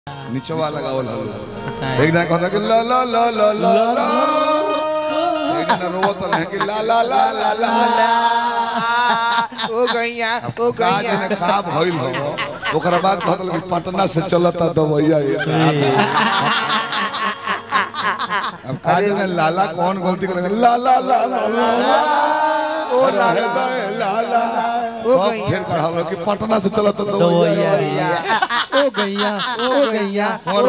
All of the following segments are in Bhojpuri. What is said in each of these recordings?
नीचे वाला लगावल हलो एक दिन कहता कि ला ला ला ला ला ला एक दिन रोवत है कि ला ला ला ला ला ओ गैया ने का भइल हो ओकरा बाद कहतल कि पटना से चलता दवैया अब काज ने लाला कौन गलती कर ला ला ला ला ओ रहे लाला ओ फिर कहावो कि पटना से चलता दवैया ओ गैया और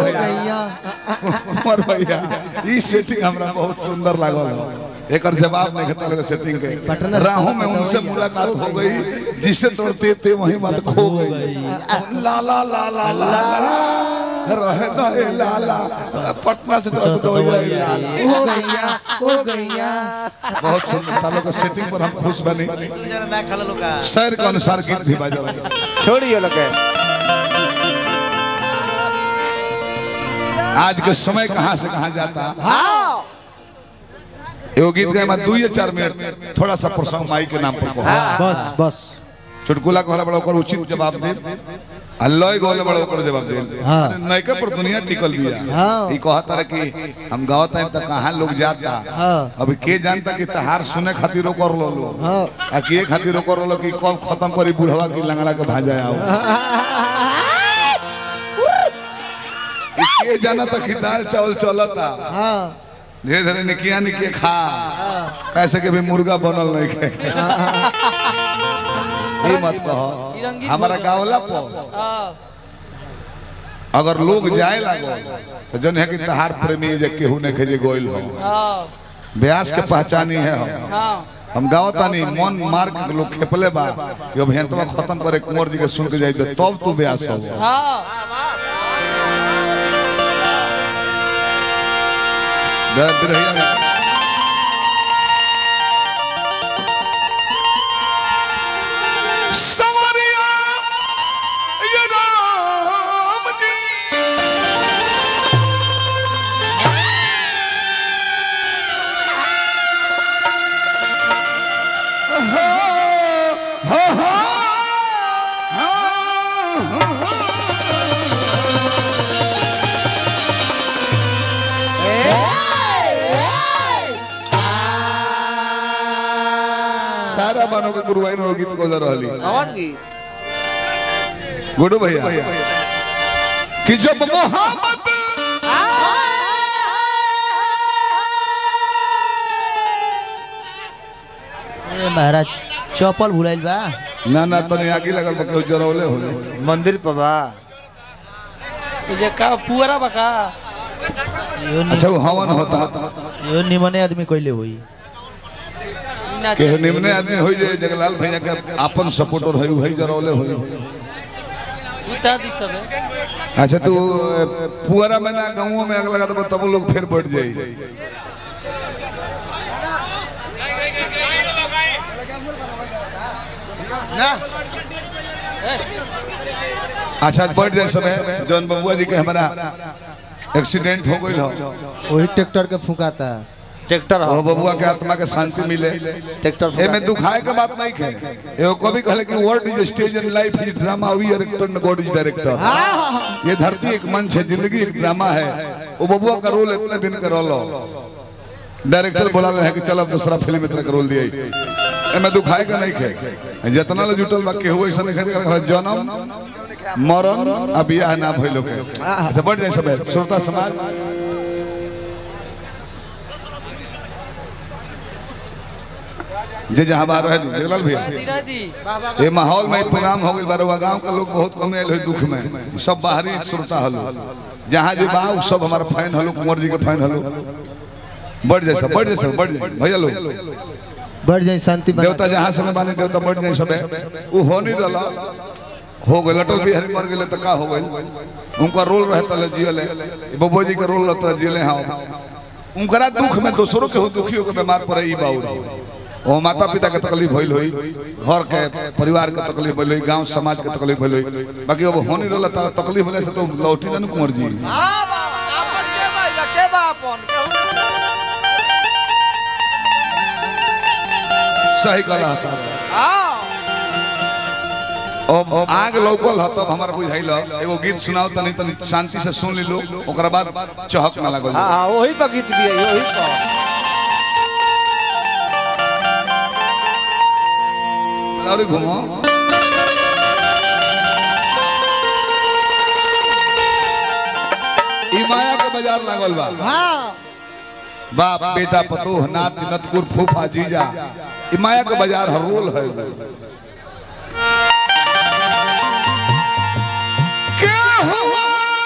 भैया ई सेटिंग हमरा बहुत सुंदर लागल एकर जवाब नहीं खता लगे सेटिंग के राहों में उनसे मुलाकात हो गई जिसे तोड़ते थे वही बात खो गई ला ला ला ला ला रहे दे लाला पटना से चलता दवैया ओ गैया बहुत सुंदर था लोग सेटिंग पर हम खुश बने शहर के अनुसार गीत भी बजा छोड़िए लोग आज के समय कहां से कहां जाता एगो गीत गए 2-4 मिनट थोड़ा सा प्रसंग माई के नाम पर बस चुटकुला कहला बड़ा ओकर उचित जवाब दे अल्लाह गोले बड़ा ओकर जवाब दे नयका पर दुनिया टिकल बिया ई कहता रे कि हम गावत है त कहां लोग जाता अभी के जानता कि तहार सुने खातिर ओकर लो आ के खातिर ओकर लो कि कब खत्म करी बुढ़वा की लंगड़ा के भाजा आओ के जाना त कि दाल चावल चलता धीरे धीरे निकिया निकिया खा कैसे के भी मुर्गा बनल नहीं खे ये मत कहो हमारा गावला पर अगर लोग जाए लागो तो जन है कि तहार प्रेमी जे केहू ने के जे गोइल हो ब्यास के पहचानी है हम गावता नहीं मन मार के लोग खेपले बा यो भेंटवा खत्म करे कुंवर जी के सुन के जाइबे तब तू ब्यास हो बिरहिया में सवरिया ये राम जी सारा बानों के गुरुवाइन हो गीत गोल रहली कौन गीत गुडू भैया कि जब मोहब्बत महाराज चप्पल भुलाइल बा ना तने आगे लगल बके जरौले होले मंदिर पबा जे का पुअरा बका अच्छा वो हवन होता यो निमने आदमी कइले होई के निम्ने आदमी होई जे जगलाल भैया के अपन सपोर्टर है वही जरौले होले उठा दी सब अच्छा तू पुअरा में ना गांवों में आग लगा तो तब लोग फिर बढ़ जाई ना अच्छा बढ़ जाए समय जौन बबुआ जी के हमारा एक्सीडेंट हो गई हो वही ट्रैक्टर के फुकाता ट्रैक्टर वो बबुआ के आत्मा के शांति मिले ट्रैक्टर ए में दुखाए के बात नहीं कहे एगो कभी कहले कि world is stage and life is drama we are actor and God is director ये धरती एक मंच है जिंदगी एक ड्रामा है वो बबुआ का रोल इतने दिन का रोल डायरेक्टर बोला है कि चल अब दूसरा फिल्म इतना का रोल दिया ए में दुखाए का नहीं कहे जितना ले जुटल बा के हुए ऐसा नहीं कहे जन्म मरण अब बियाह ना भइलो के अच्छा बढ़ जाए सब श्रोता समाज जे जहां बाहर रहे जगलाल भैया ये माहौल में प्रोग्राम हो गई बारवा गांव का लोग बहुत कम आयल है दुख में सब बाहरी श्रोता हलो जहां जे बा सब हमारा फैन हलो कुंवर जी के फैन हलो बढ़ जाए भैया लोग बढ़ जाए शांति देवता जहां समय बाने देवता बढ़ जाए सब वो हो नहीं रहा हो गए लटल बिहारी मर गए तो का हो गए उनका रोल रहता है जियले बबू जी का रोल रहता है जियले हाँ उनका दुख में दूसरों के हो दुखी होकर बीमार पड़े ई बाउर वो माता पिता के तकलीफ भइल होई घर के परिवार के तकलीफ भइल होई गांव समाज के तकलीफ भइल होई बाकी अब होनी रहला तारा तकलीफ भइले से तो लौटी ना कुंवर जी हां बाबा अपन के भाई के बापन सही कला साहब अब आग लौकल ह तब हमारा बुझाइल एगो गीत सुनाओ तनी तनी शांति से सुन ली लो ओकरा बाद चहक ना लागल। हां वही पर गीत भी है वही पर और घूमो ई माया के बाजार लागल बा। हां बाप बेटा पतोह नात नतकुर फूफा जीजा ई माया के बाजार हर रोल है। क्या हुआ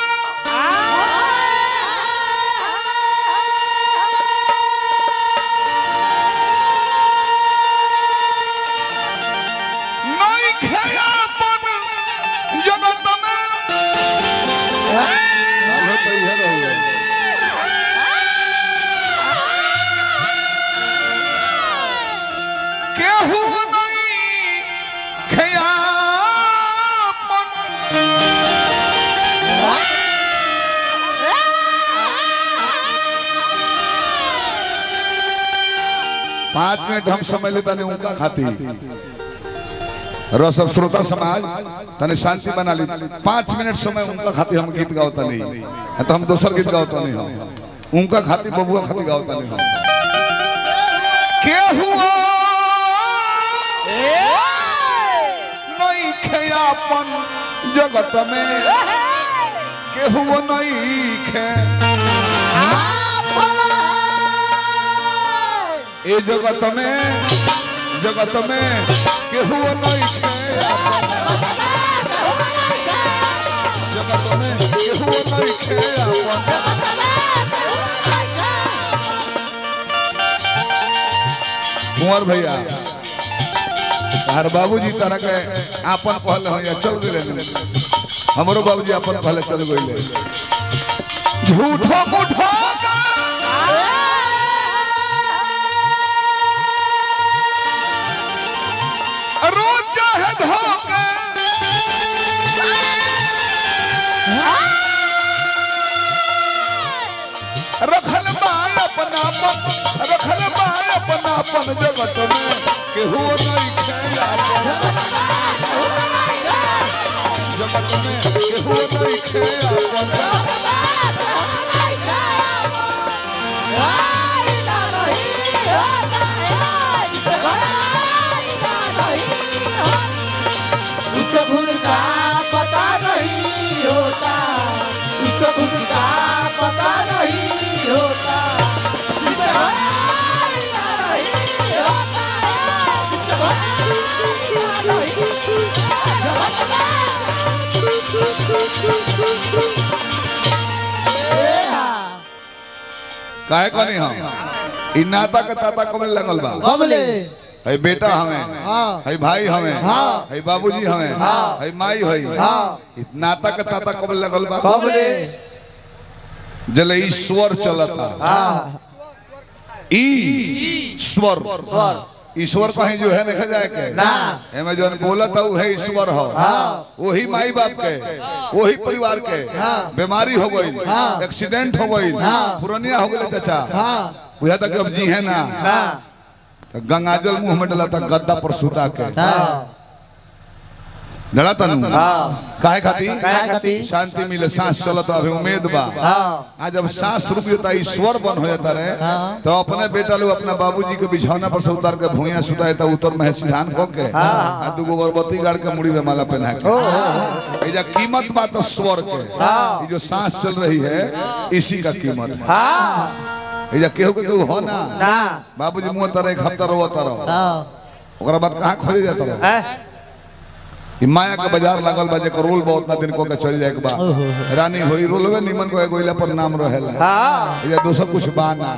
नहीं खेयापन जगत में केहू नहीं खेयापन 5 मिनट हम समय लेता नहीं उनका खाती रो सब श्रोता समाज तने शांति बना ली 5 मिनट समय उनका खाती हम गीत गावता नहीं तो हम दूसर गीत गावता नहीं हम उनका खाती बबुआ खाती गावता नहीं हम के हुआ नहीं खेयापन जगत में के हुआ नहीं खे ए जगत में केहू नहीं खेयापन जगत में केहू नहीं खेयापन। कुंवर भैया हर बाबूजी तरह के आपन पहले हो या चल गए हमरो बाबूजी आपन पहले चल गए झूठो मुठो रोज है धोखे रखल बाय अपनापन जगत में केहू नहीं खेयापन जगत में केहू नहीं खेयापन। उसको खुद का पता नहीं होता उसको खुद का पता नहीं होता काहे को नहीं हम इ नाता के ताता कब लगल बा कबले है बेटा हमें है भाई हमें है बाबूजी हमें है माई है नाता के ताता कब लगल बा कबले जले ईश्वर चलता ईश्वर ईश्वर कहीं जो है देखा जाए के एमे जो बोलत है वो है ईश्वर हो वही माई बाप के वही परिवार के बीमारी हो गई एक्सीडेंट हो गई पुरानिया हो गई चाचा बुझा तक अब जी है ना तो गंगाजल मुंह में डला था गद्दा पर सुता के डला तनु काहे खाती शांति मिले सांस चलता अभी उम्मीद बा आज जब सांस रुक जाता ईश्वर बन हो जाता रहे तो अपने बेटा लोग अपना बाबूजी के बिछौना पर से उतार के भूया सुता है उतर में सिधान को के आ दुगो अगरबत्ती गाड़ के मुड़ी में माला पहना के ये कीमत बात तो स्वर के ये जो सांस चल रही है इसी का कीमत ये केहू के केहू हो ना बाबूजी मुंह तरह एक हफ्ता रोता रहो ओकरा बाद कहां खोजे जाता रहो माया के बाजार लागल बा जेकर रोल बहुत ना दिन को के चल जाए के बा रानी होई रोलवे निमन को गोइला पर नाम रहेला या दोसर कुछ बा ना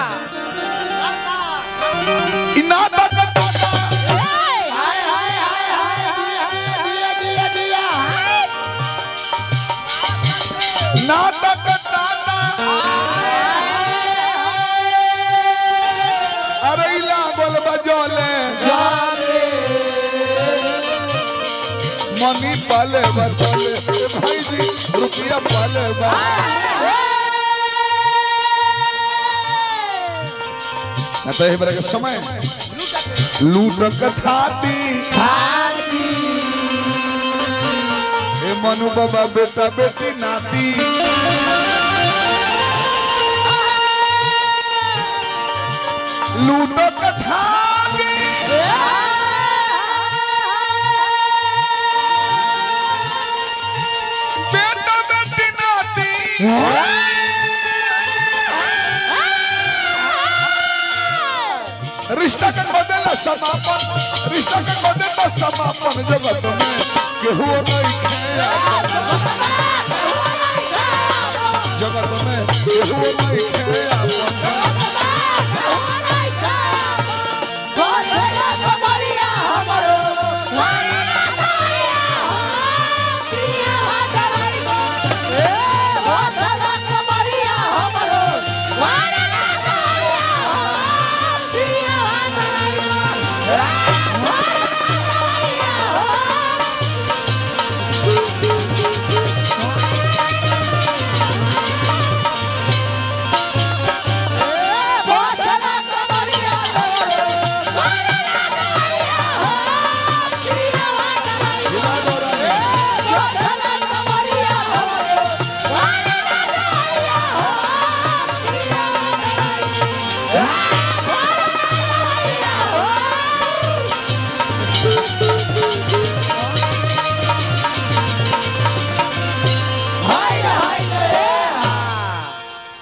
इ नाता के हाय नाता के ताता अरे लागल बजोले मनी पाले बतले भाई जी रुपया पाले ना तो ये बड़ा समय लूट कथाती मनु बाबा बेटा बेटी नाती लूटो कथा बेटा बेटी नाती रिश्ता का बदला समापन रिश्ता का बदला समापन जगत में केहू नहीं खेया जगत में केहू नहीं खेया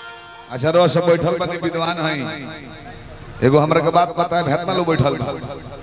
अच्छा रो सब बैठल बनी विद्वान है एगो हमरा के बात पता है भेटना लो बैठल